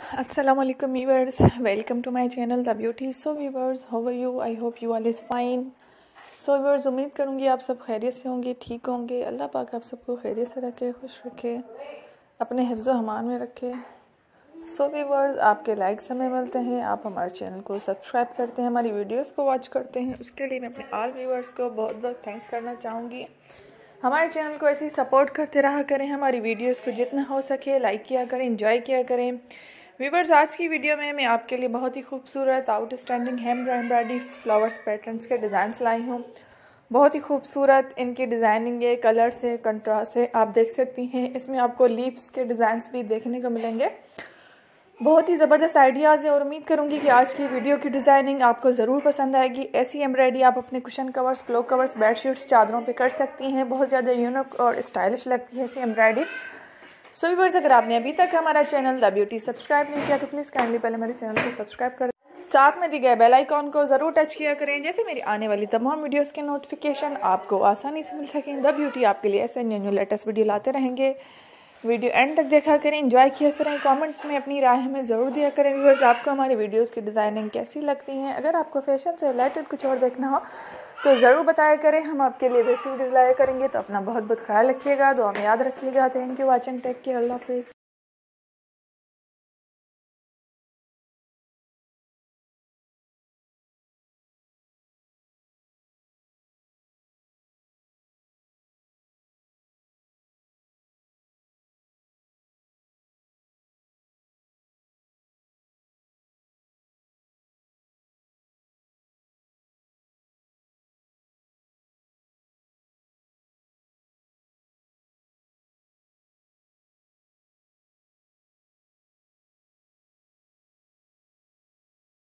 Assalamu alaikum viewers, welcome to my channel The Beauty. So viewers, how are you? I hope you all is fine. So viewers, उम्मीद करूँगी आप सब खैरियत से होंगे, ठीक होंगे। अल्लाह पाक आप सबको खैरियत से रखे, खुश रखे, अपने हिफ्ज़ अमान में रखे। सो viewers, आपके लाइक्स हमें मिलते हैं, आप हमारे चैनल को सब्सक्राइब करते हैं, हमारी वीडियोस को वॉच करते हैं। उसके लिए मैं अपने ऑल व्यूवर्स को बहुत बहुत थैंक्स करना चाहूँगी। हमारे चैनल को ऐसे ही सपोर्ट करते रहा करें, हमारी वीडियोस को जितना हो सके लाइक किया करें, एंजॉय किया करें। व्यूवर्स, आज की वीडियो में मैं आपके लिए बहुत ही खूबसूरत outstanding hand embroidery flowers patterns के डिज़ाइंस लाई हूँ। बहुत ही खूबसूरत इनकी डिज़ाइनिंग है, कलर से कंट्रास्ट है, आप देख सकती हैं। इसमें आपको लीव्स के डिज़ाइंस भी देखने को मिलेंगे। बहुत ही ज़बरदस्त आइडियाज़ है और उम्मीद करूंगी कि आज की वीडियो की डिज़ाइनिंग आपको ज़रूर पसंद आएगी। ऐसी एम्ब्रॉयडरी आप अपने cushion covers, pillow covers, bedsheets, चादरों पे कर सकती हैं। बहुत ज़्यादा यूनिक और स्टाइलिश लगती है ऐसी एम्ब्रॉयडरी। सो व्यूअर्स, अगर आपने अभी तक हमारा चैनल द ब्यूटी सब्सक्राइब नहीं किया तो प्लीज़ काइंडली पहले मेरे चैनल को सब्सक्राइब कर, साथ में दिए गए बेल आइकॉन को ज़रूर टच किया करें, जैसे मेरी आने वाली तमाम वीडियोस के नोटिफिकेशन आपको आसानी से मिल सकें। द ब्यूटी आपके लिए ऐसे न्यू लेटेस्ट वीडियो लाते रहेंगे। वीडियो एंड तक देखा करें, एंजॉय किया करें, कमेंट में अपनी राय हमें ज़रूर दिया करें। व्यूअर्स, आपको हमारी वीडियोस की डिज़ाइनिंग कैसी लगती हैं? अगर आपको फैशन से रिलेटेड कुछ और देखना हो तो ज़रूर बताया करें, हम आपके लिए वैसी वीडियोज़ लाया करेंगे। तो अपना बहुत बहुत ख्याल रखिएगा, दुआ में याद रखिएगा। Thank you watching, take care, अल्लाह हाफिज़।